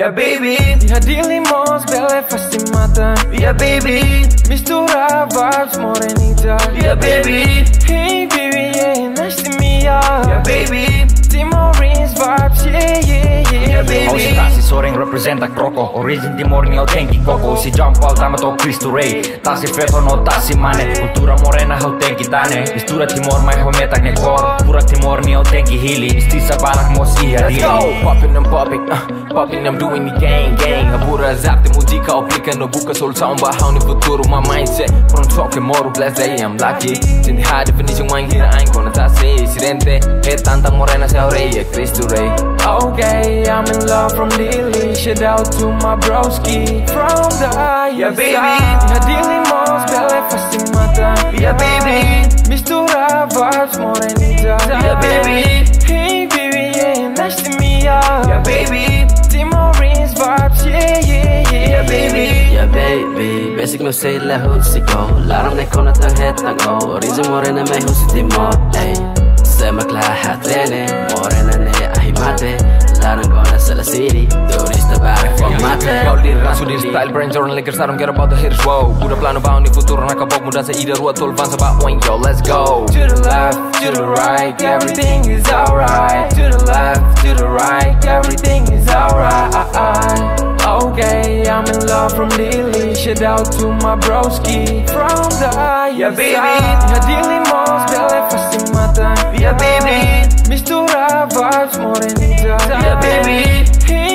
Yeah baby, dihadili mo belle fascimata. Yeah baby, mistura vibes morenita. Yeah baby, hey baby, yeah, nice to meet ya. Yeah baby, Timorese vibes, yeah yeah yeah. Yeah baby, ako si Tassi Soring representa Croco. Origin Timor ni autenki Coco. Si John Paul tama to Cristo Ray. Tassi Feto no Tassi Mane. Kultura morena autenki Tane. Mistura Timor mai hometak ne kor. Pura Timor ni autenki Hili. Istisa balak mo si Hadili. Let's go! Poppin' and popping, popping I'm doing the gang Abura zap de muzika obliga no buka sol sound Bahaw ni futuro my mindset From talking more blessed I'm lucky Sin the high definition wine here I ain't gonna say Sirente, hey tanta morena se aureia Cristo Rey. Okay, I'm in love from Dili. Shout out to my broski from the Yeah baby, dihadili mo belle fascimata. yeah baby, Mistura vibes morenita. yeah baby, hey baby, yeah, nice to meet ya. yeah baby, Timorese vibes, yeah yeah yeah. yeah baby, Yeah baby, basic mo say la husiko. Larang ne kona tang hetang o. Origin morena may husiti mo. Ay, semak lahat lene. Morena ne ahimate. Larang kona sa la city. Turista back from mate. Gauli rasuli style brand Jordan Lakers I don't care about the hitters wow Pura plano bao ni futuro nakabog muda sa ida ruat tol vansa ba wang yo let's go. To the left, to the right, everything is alright. To the left, to the right, everything is alright. Okay, I'm in love from Dili. Shout out to my broski from the yeah baby, dihadili mo belle fascimata. yeah baby, Mistura vibes morenita. yeah baby, hey